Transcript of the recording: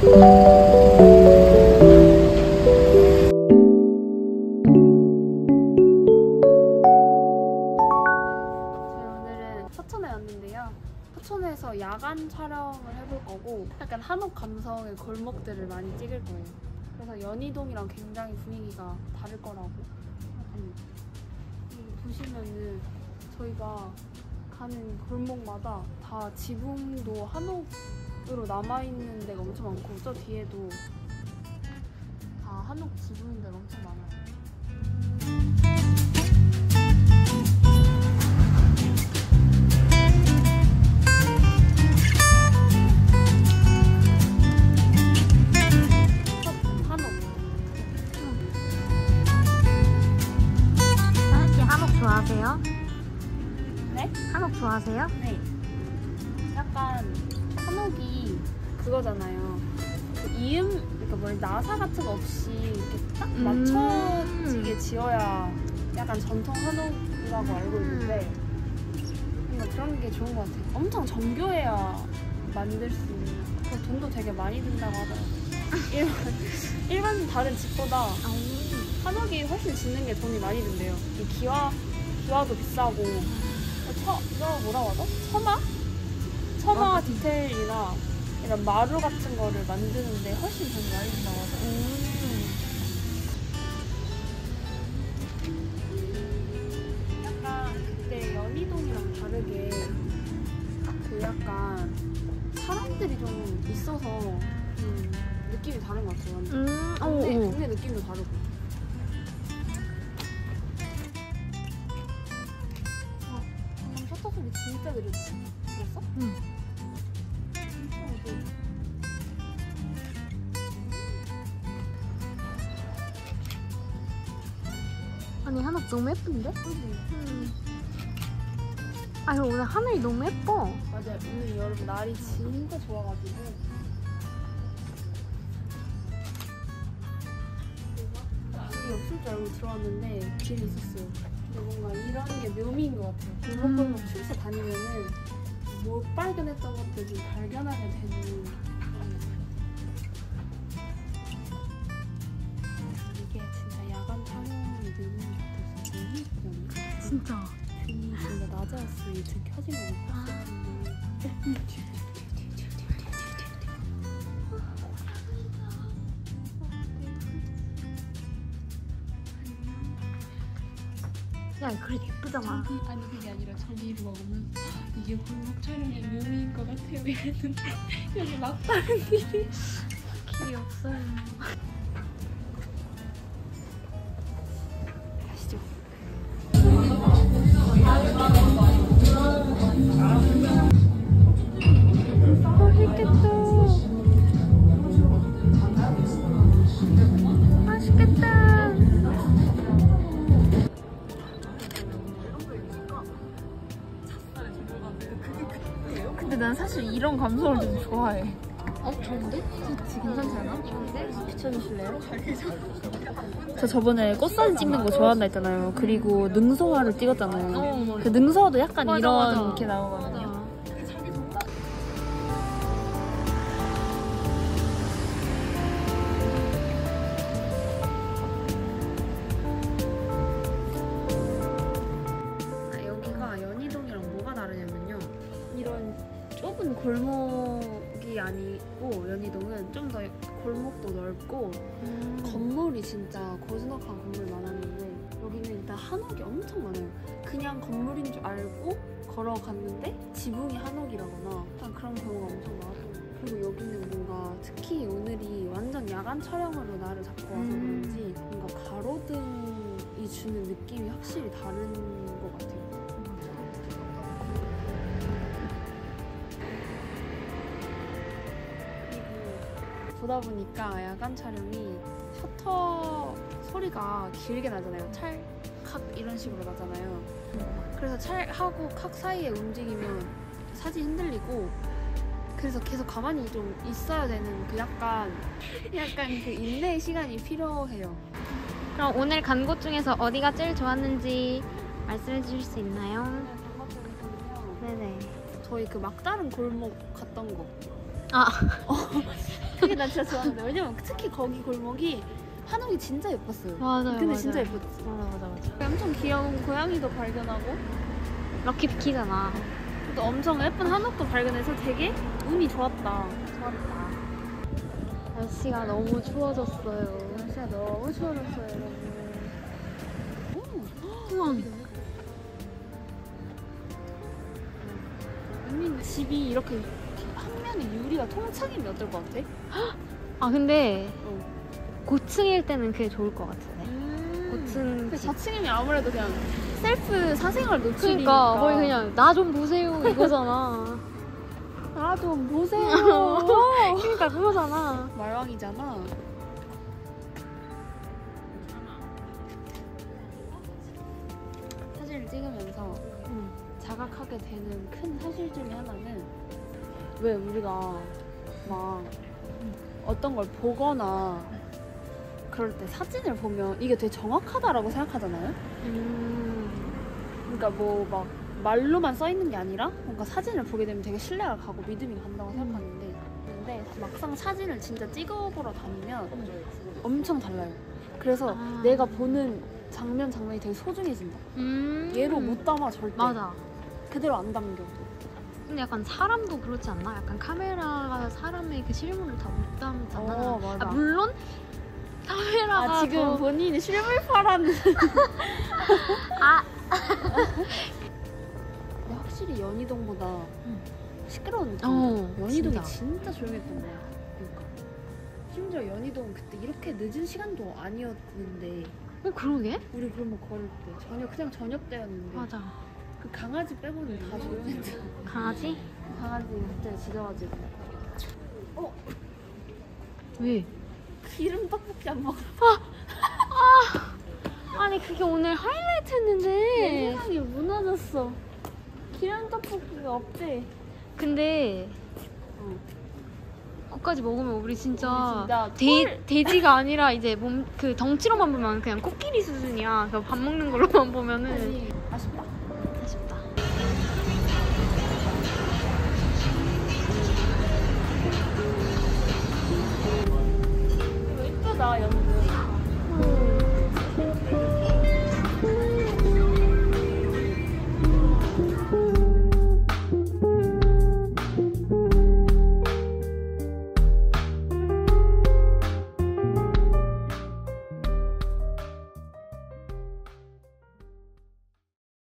서천에 왔는데요. 서천에서 야간 촬영을 해볼 거고 약간 한옥 감성의 골목들을 많이 찍을 거예요. 그래서 연희동이랑 굉장히 분위기가 다를 거라고 합니다. 보시면은 저희가 가는 골목마다 다 지붕도 한옥으로 남아있는 데가 엄청 많고 저 뒤에도 다 한옥 지붕인 데가 엄청 많아요. 좋아하세요? 네? 한옥 좋아하세요? 네. 약간 한옥이 그거잖아요. 그 그러니까 뭐 나사 같은 거 없이 이렇게 딱 맞춰지게 지어야 약간 전통 한옥이라고 알고 있는데 뭔가 그런 게 좋은 것 같아요. 엄청 정교해야 만들 수 있는. 그 돈도 되게 많이 든다고 하더라고요. 일반 다른 집보다 한옥이 훨씬 짓는 게 돈이 많이 든대요. 이 기와도 비싸고 이거 뭐라고 하죠? 처마 디테일이나 이런 마루 같은 거를 만드는데 훨씬 돈이 많이 든다고 하더라고요. 약간 그때 연희동이랑 다르게 그 약간 사람들이 좀 있어서 느낌이 다른 것 같아요. 동네 느낌도 다르고. 방금 셔터 소리 진짜 느렸지? 들었어? 응. 진짜 느려. 아니 한옥 너무 예쁜데? 그지? 아니 오늘 하늘이 너무 예뻐. 맞아요. 오늘 여러분 날이 진짜 좋아가지고 길이 없을 줄 알고 들어왔는데 길이 있었어요. 근데 뭔가 이런 게 묘미인 것 같아요. 골목골목 출사 다니면은 못 발견했던 것들 좀 발견하게 되는 이게 진짜 야간 촬영의 묘미인 것 같아서 너무 예쁘지 않아요? 진짜. 뷰이 진짜 낮에 왔으면 2층 켜지면 예뻤을 텐데 야 그래 예쁘잖아. 아니 그게 아니라 저기로 와보면 이게 골목 촬영의 묘미인 것 같아요 이랬는데 여기 막다른 길이 없어요. 가시죠. 맛있겠다. 근데 난 사실 이런 감성을 좀 좋아해. 좋은데? 그치, 괜찮지 않아? 좋은데? 비춰주실래요? 저 저번에 꽃사진 찍는 거 좋아한다 했잖아요. 그리고 능성화를 찍었잖아요. 그 능성화도 약간 맞아, 이런 맞아. 이렇게 나오거든요. 여기가 연희동이랑 뭐가 다르냐면요. 이런 좁은 골목이 아니고 연희동은 좀 더 골목도 넓고 건물이 진짜 고즈넉한 건물 많았는데 여기는 일단 한옥이 엄청 많아요. 그냥 건물인 줄 알고 걸어갔는데 지붕이 한옥이라거나 일단 그런 경우가 엄청 많았어요. 그리고 여기는 뭔가 특히 오늘이 완전 야간 촬영으로 날을 잡고 와서 그런지 뭔가 가로등이 주는 느낌이 확실히 다른 것 같아요. 보다 보니까 야간 촬영이 셔터 소리가 길게 나잖아요. 찰칵 이런 식으로 나잖아요. 그래서 찰하고 칵 사이에 움직이면 사진 흔들리고 그래서 계속 가만히 좀 있어야 되는 그 약간 그 인내의 시간이 필요해요. 그럼 오늘 간 곳 중에서 어디가 제일 좋았는지 말씀해 주실 수 있나요? 방금 네네. 저희 그 막다른 골목 갔던 거. 그게 난 진짜 좋았는데 왜냐면 특히 거기 골목이 한옥이 진짜 예뻤어요. 맞아요. 근데 맞아요. 진짜 예뻤지. 맞아. 엄청 귀여운 고양이도 발견하고 럭키비키잖아. 또 엄청 예쁜 한옥도 발견해서 되게 운이 좋았다. 날씨가 너무 추워졌어요. 날씨가 너무 추워졌어요, 여러분. 우와. 은민 집이 이렇게 한 면에 유리가 통창이면 어떨 것 같아? 아 근데 어. 고층일 때는 그게 좋을 것 같은데. 고층 근데 집. 4층이면 아무래도 그냥 셀프 사생활 노출이니까. 그러니까 거의 그냥 나 좀 보세요 이거잖아. 나 좀 보세요. 그러니까 그거잖아. 말왕이잖아. 사진을 찍으면서 자각하게 되는 큰 사실 중에 하나는 왜 우리가 막 어떤 걸 보거나 그럴 때 사진을 보면 이게 되게 정확하다라고 생각하잖아요. 그러니까 뭐 막 말로만 써 있는 게 아니라 뭔가 사진을 보게 되면 되게 신뢰가 가고 믿음이 간다고 생각하는데 근데 막상 사진을 진짜 찍어보러 다니면 엄청 달라요. 그래서 내가 보는 장면이 되게 소중해진다. 얘로 못 담아 절대. 맞아. 그대로 안 담겨. 근데 약간 사람도 그렇지 않나? 약간 카메라가 사람의 그 실물을 다 못 담잖아. 맞아. 물론 카메라가 지금 본인이 실물 파라는. 근데 확실히 연희동보다 시끄러운 느낌. 연희동이 진짜 조용했던 거야. 그러니까 심지어 연희동 그때 이렇게 늦은 시간도 아니었는데. 그러게? 우리 그러면 걸을 때 그냥 저녁 때였는데. 맞아. 그 강아지 빼고는 다 조용했잖아. 강아지? 강아지 그때 짖어가지고. 왜? 기름 떡볶이 안 먹어. 아니 그게 오늘 하이라이트였는데. 내 세상이 무너졌어. 기름 떡볶이가 없대. 근데 그거까지 먹으면 우리 진짜, 진짜 돼지가 아니라 이제 몸 그 덩치로만 보면 그냥 코끼리 수준이야. 밥 먹는 걸로만 보면은. 아니, 아쉽다.